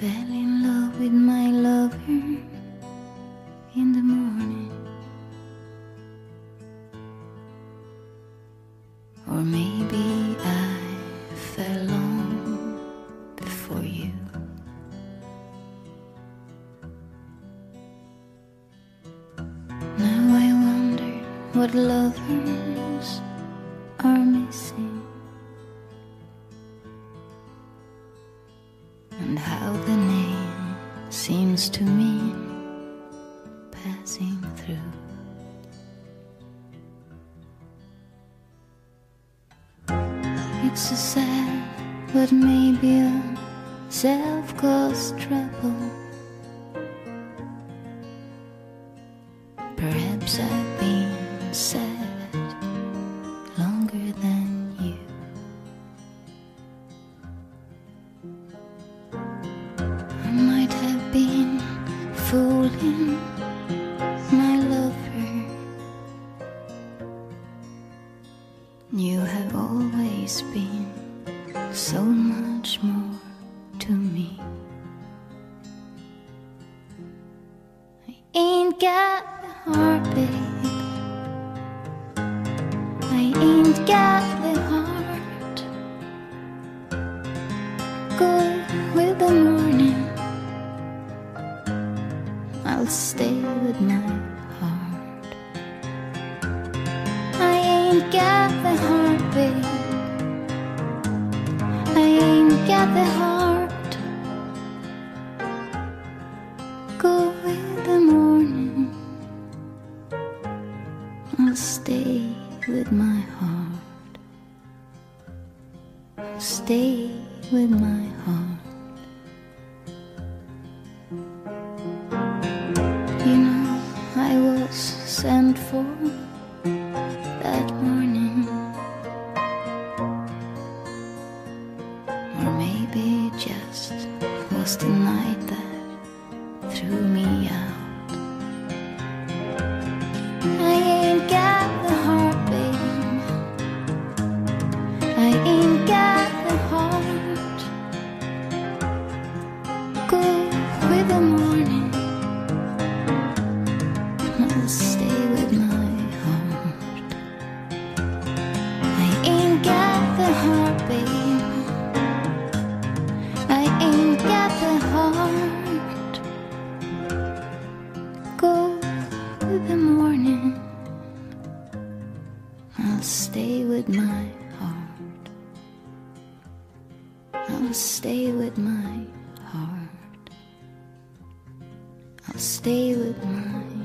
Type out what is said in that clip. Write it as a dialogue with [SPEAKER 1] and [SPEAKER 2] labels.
[SPEAKER 1] fell in love with my lover in the morning. Or maybe I fell long before you. Now I wonder what lovers are missing, and how the name seems to mean passing through. It's a sad but maybe a self-caused trouble. Perhaps I've been sad longer than you. I might have been fooling my lover. You have always been so much more to me. I ain't got the heart, babe. I ain't got the heart. Go with the morning, I'll stay with my heart. I ain't got the heart, babe. I ain't got the heart. Go with the morning, I'll stay with my heart. I'll stay with my heart. You know, I was sent for that morning. Or maybe it just was the night that threw me out. I ain't got the heart, babe. I ain't got the heart. Go with the morning, I'll stay with my heart. I ain't got the heart, babe. I ain't got the heart. Go with the morning, I'll stay with my heart. I'll stay with my heart. I'll stay with my